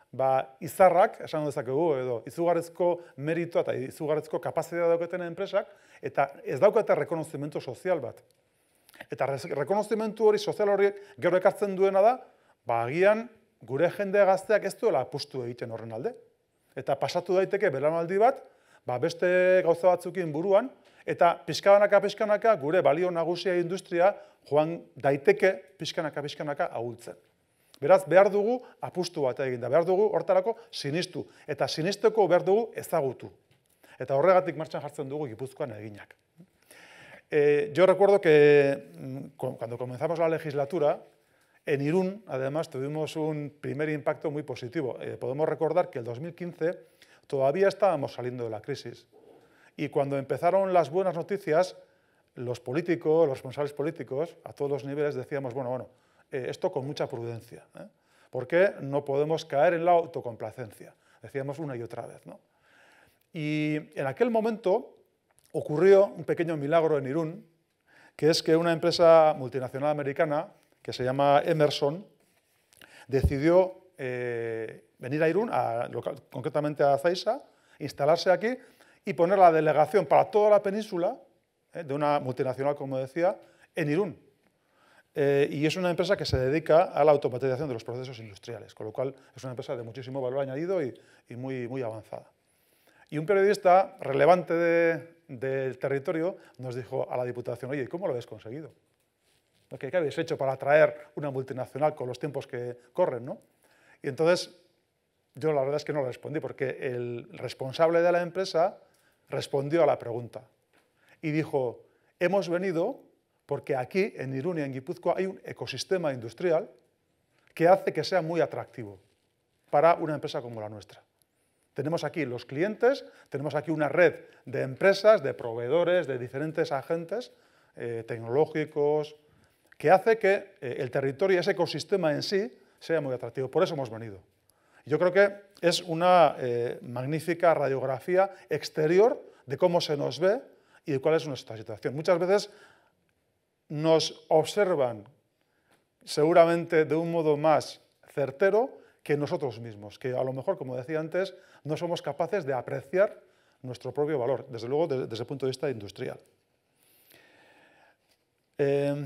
ba, izarrak, esan dezakegu, edo izugarrizko meritoa eta izugarrizko kapazitatea dauketen enpresak, eta ez daukate rekonozimentu sozial bat. Eta rekonozimentu hori, sozial hori, gero ekartzen duena da, ba, agian gure jende gazteak ez duela apustu egiten horren alde. Eta pasatu daiteke belaunaldi bat, ba, beste gauza batzukin buruan, eta pixkanaka-pixkanaka gure balio nagusia industria joan daiteke pixkanaka-pixkanaka ahultzen. Beraz, behar dugu apustu bat egin da, behar dugu hortarako sinistu, eta sinisteko behar dugu ezagutu. Eta horregatik martxan jartzen dugu Gipuzkoan eginak. Eh, yo recuerdo que cuando comenzamos la legislatura, en Irún, además, tuvimos un primer impacto muy positivo. Eh, podemos recordar que el dos mil quince todavía estábamos saliendo de la crisis. Y cuando empezaron las buenas noticias, los políticos, los responsables políticos, a todos los niveles, decíamos, bueno, bueno, eh, esto con mucha prudencia, ¿eh? Porque no podemos caer en la autocomplacencia. Decíamos una y otra vez, ¿no? Y en aquel momento ocurrió un pequeño milagro en Irún, que es que una empresa multinacional americana, que se llama Emerson, decidió eh, venir a Irún, a, local, concretamente a Azaiza, instalarse aquí y poner la delegación para toda la península, eh, de una multinacional, como decía, en Irún. Eh, y es una empresa que se dedica a la automatización de los procesos industriales, con lo cual es una empresa de muchísimo valor añadido y, y muy, muy avanzada. Y un periodista relevante de, del territorio nos dijo a la Diputación, oye, ¿y cómo lo habéis conseguido? ¿Qué, ¿Qué habéis hecho para atraer una multinacional con los tiempos que corren, ¿no? Y entonces yo la verdad es que no le respondí, porque el responsable de la empresa respondió a la pregunta y dijo, hemos venido porque aquí en Irún y en Guipúzcoa hay un ecosistema industrial que hace que sea muy atractivo para una empresa como la nuestra. Tenemos aquí los clientes, tenemos aquí una red de empresas, de proveedores, de diferentes agentes eh, tecnológicos, que hace que eh, el territorio y ese ecosistema en sí sea muy atractivo. Por eso hemos venido. Yo creo que es una eh, magnífica radiografía exterior de cómo se nos ve y de cuál es nuestra situación. Muchas veces nos observan seguramente de un modo más certero que nosotros mismos, que a lo mejor, como decía antes, no somos capaces de apreciar nuestro propio valor, desde luego desde, desde el punto de vista industrial. Eh,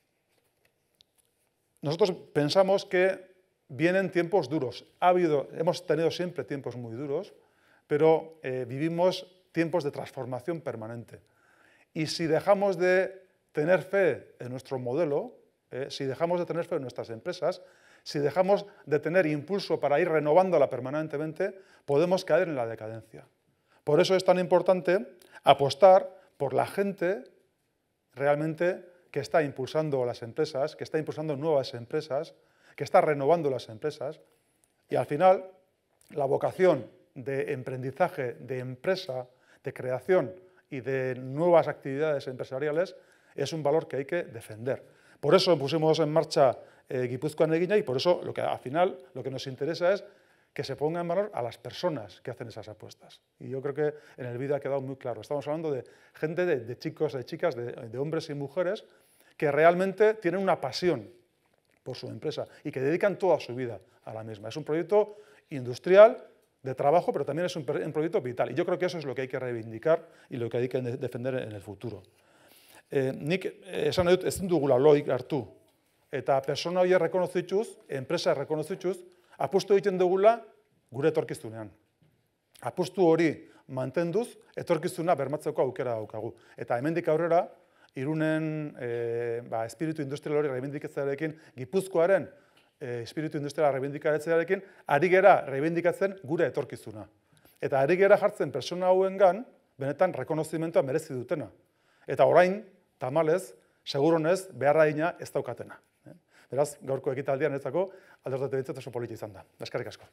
nosotros pensamos que vienen tiempos duros. Ha habido, hemos tenido siempre tiempos muy duros, pero eh, vivimos tiempos de transformación permanente. Y si dejamos de tener fe en nuestro modelo, eh, si dejamos de tener fe en nuestras empresas, si dejamos de tener impulso para ir renovándola permanentemente, podemos caer en la decadencia. Por eso es tan importante apostar por la gente realmente que está impulsando las empresas, que está impulsando nuevas empresas, que está renovando las empresas, y al final la vocación de emprendizaje, de empresa, de creación y de nuevas actividades empresariales es un valor que hay que defender. Por eso pusimos en marcha eh, Gipuzkoan Egina y por eso lo que al final lo que nos interesa es que se ponga en valor a las personas que hacen esas apuestas. Y yo creo que en el vídeo ha quedado muy claro. Estamos hablando de gente, de, de chicos, de chicas, de, de hombres y mujeres que realmente tienen una pasión por su empresa y que dedican toda su vida a la misma. Es un proyecto industrial, de trabajo, pero también es un, un proyecto vital. Y yo creo que eso es lo que hay que reivindicar y lo que hay que defender en el futuro. Eh, nik esan dut ezin dugula loik hartu eta persona horiek rekonozituz, enpresa rekonozituz, apustu egiten dugula gure etorkizunean. Apustu hori mantenduz, etorkizuna bermatzeko aukera daukagu. Eta hemendik aurrera, Irunen eh, ba, espiritu industrial hori reibindikatzearekin, Gipuzkoaren eh, espiritu industriala reibindikatzearekin, ari gera reibindikatzen gure etorkizuna. Eta ari gera jartzen persona hauengan, benetan rekonozimentua merezi dutena. Eta orain, tamalez, seguronez, beharraina ez daukatena. Beraz, gaurko ekitaldian etzako, aldertate bintzat oso polita izan da. Eskerrik asko.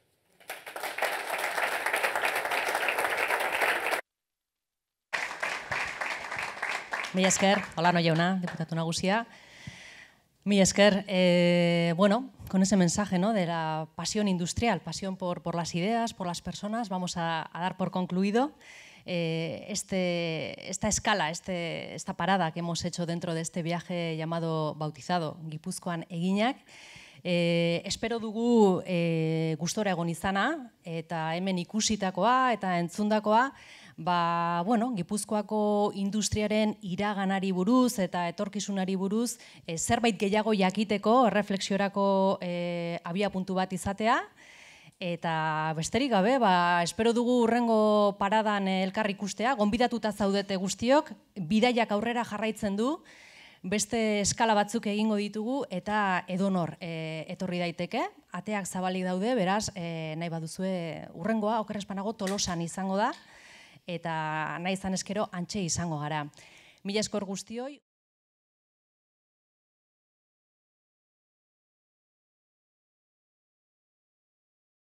Mila esker, Olano jauna, diputatu nagusia. Mila esker, eh, bueno, con ese mensaje, ¿no?, de la pasión industrial, pasión por, por las ideas, por las personas, vamos a, a dar por concluido eh, este, esta escala, este, esta parada que hemos hecho dentro de este viaje llamado, bautizado, Gipuzkoan Eginak. E, espero dugu e, gustora egon izana, eta hemen ikusitakoa eta entzundakoa, ba, bueno, Gipuzkoako industriaren iraganari buruz eta etorkizunari buruz e, zerbait gehiago jakiteko, erreflexiorako e, abiapuntu bat izatea, eta besterik gabe, ba, espero dugu hurrengo paradan elkar ikustea, gonbidatuta zaudete guztiok, bidaiak aurrera jarraitzen du, beste eskala batzuk egingo ditugu eta edonor e, etorri daiteke. Ateak zabalik daude, beraz, e, nahi baduzue hurrengoa, okerrespanago Tolosan izango da, eta nahi izan eskero antxe izango gara. Mila eskor guztioi.